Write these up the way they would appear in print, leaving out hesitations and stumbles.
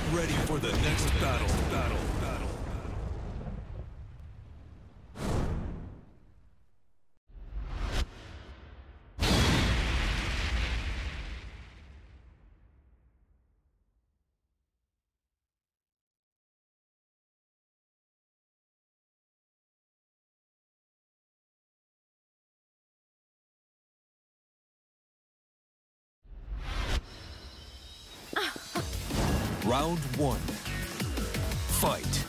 ready for the next battle. Round one. Fight.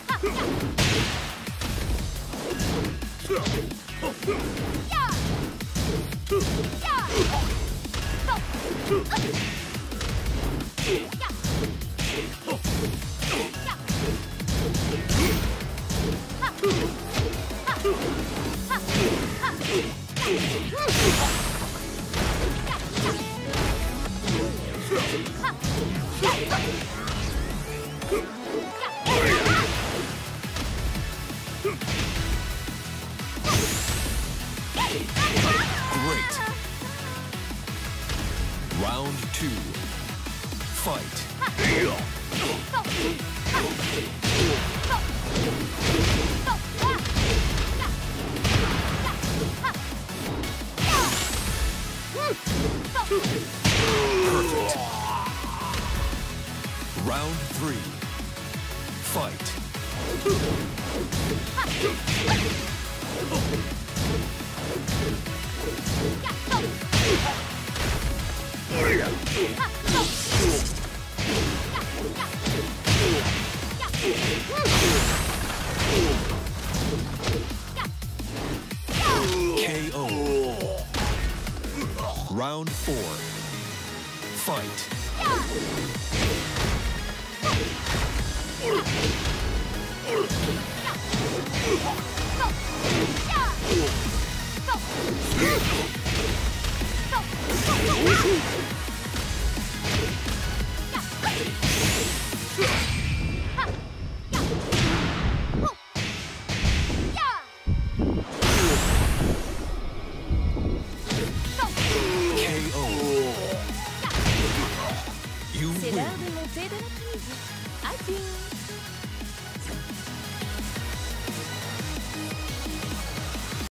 Great. Round two. Fight. Perfect. Round three. Fight. KO. Round four. Fight. You C'est win. l'heure de monter de la prise. Adieu.